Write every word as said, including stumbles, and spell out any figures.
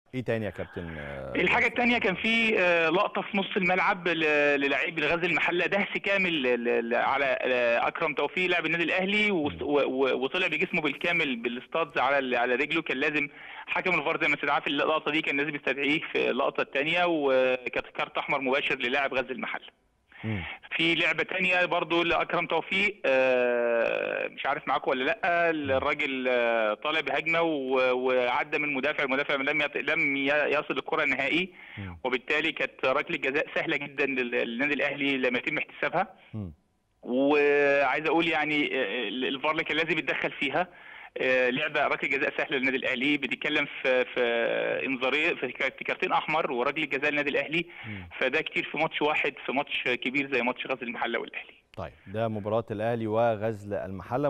ايه تاني يا كابتن؟ آه، الحاجة ياسر. التانية كان في آه، لقطة في نص الملعب ل- للاعيب غزل المحلة، دهس كامل ل- ل- على آه، أكرم توفيق لاعب النادي الأهلي، وس- مم. و- و- وطلع بجسمه بالكامل بالاستادز على ال- على رجله. كان لازم حكم الفار زي ما استدعاه في اللقطة دي كان لازم يستدعيه في اللقطة التانية، وكانت كارت أحمر مباشر للاعب غزل المحلة. مم. في لعبة تانية برضو لأكرم توفيق، آه، مش عارف معاكم ولا لأ. مم. الراجل آه، طالع بهجمة و- وعدى من المدافع، المدافع لم يط- لم ي- يصل الكرة نهائي، مم. وبالتالي كانت ركلة جزاء سهلة جدا لل- للنادي الأهلي لم يتم احتسابها. مم. وعايز اقول يعني آه، الفار اللي كان لازم يتدخل فيها. آه، لعبه ركله جزاء سهله للنادي الاهلي، بتتكلم في في انذارين، في في كارتين احمر وركله جزاء للنادي الاهلي. مم. فده كتير في ماتش واحد، في ماتش كبير زي ماتش غزل المحله والاهلي. طيب، ده مباراة الأهلي وغزل المحلة.